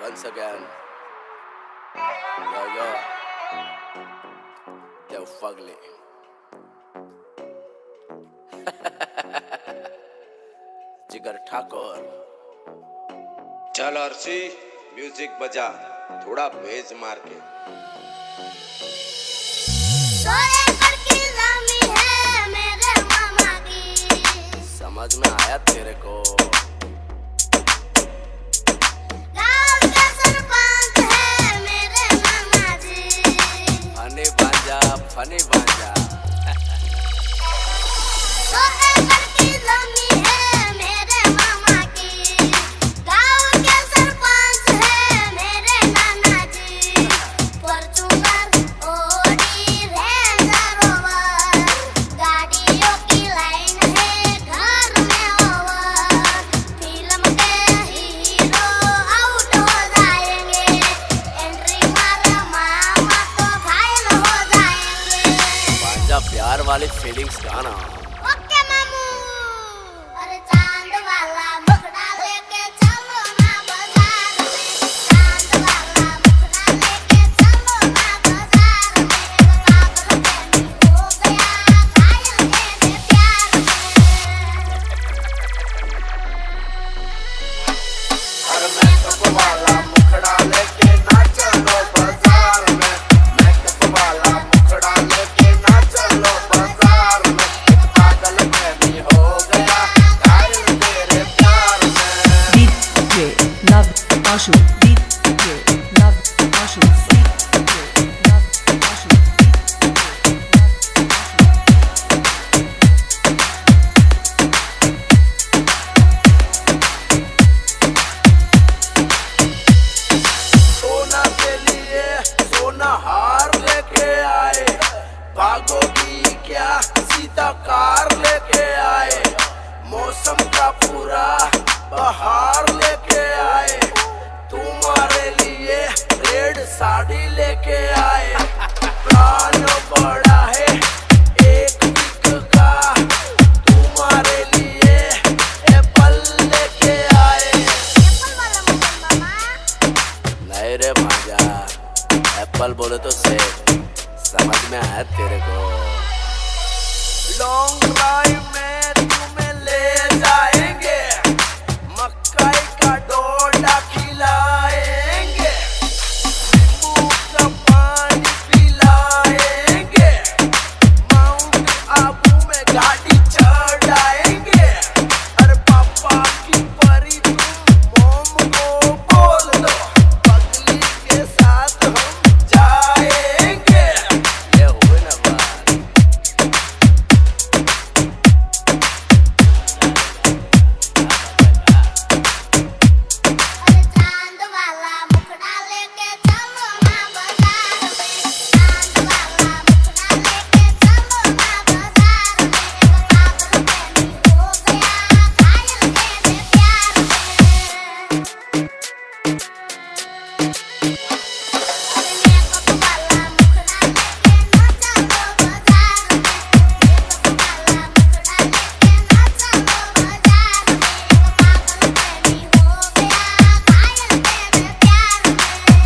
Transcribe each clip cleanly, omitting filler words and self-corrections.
once again. Yo, yo. Devpagli. जिगर ठाकुर। चल Arshi music बजा, थोड़ा बेज मार के। समझ में आया तेरे को? फनी बांजा प्यार वाली फीलिंग्स गाना। ओके मामू। अरे चांद वाला मुखड़ा लेके चलो ना बाजार में, चांद वाला मुखड़ा लेके चलो ना बाजार में, पागल प्रेमी हो गया घायल तेरे प्यार में। अरे मेकअप वाला मुखड़ा लेके ना चलो बाजार में, मेकअप वाला मुखड़ा लेके ना चलो बाजार में, पागल प्रेमी हो गया घायल तेरे प्यार में। DJ LoveSong, DJ LoveSong, DJ LoveSong। सोना के लिए सोना हार लेके आए, भागोगी क्या सीधा कार लेके आए, मौसम का पूरा बहार लेके आए, तुम्हारे लिए रेड साड़ी लेके आए, प्लान बड़ा है एक वीक का, तुम्हारे लिए एप्पल लेके आए। एप्पल वाला मुखड़ा मामा। नहीं रे भांजा, एप्पल बोले तो से समझ में आया तेरे को? लॉन्ग ड्राइव में तुम्हें ले जाएंगे, मक्काई का डोडा खिलाएंगे, नींबू का पानी पिलाएंगे, माउंट आबू में गाड़ी चढ़ाएंगे। अरे पापा की परी तुम मोम को बोल दो, पगली के साथ हम जाएंगे। ये हुए ना बात। अरे चांद वाला मुखड़ा लेके चलो ना बाजार में, चांद वाला मुखड़ा लेके चलो ना बाजार में, पागल प्रेमी हो गया घायल तेरे प्यार में। अरे मेकअप वाला मुखड़ा लेके ना चलो बाजार में, मेकअप वाला मुखड़ा लेके ना चलो बाजार में, पागल प्रेमी हो गया घायल तेरे प्यार में।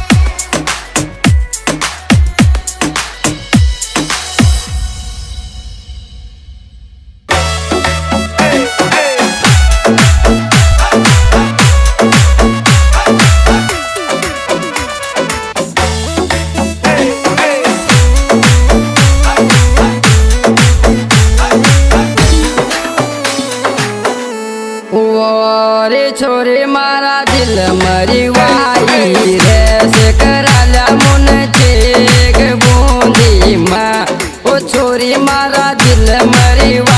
रे छोरे मारा दिल मरी वाई रे से कराला मुन चेक बूंदी माँ, ओ छोरी मारा दिल मरी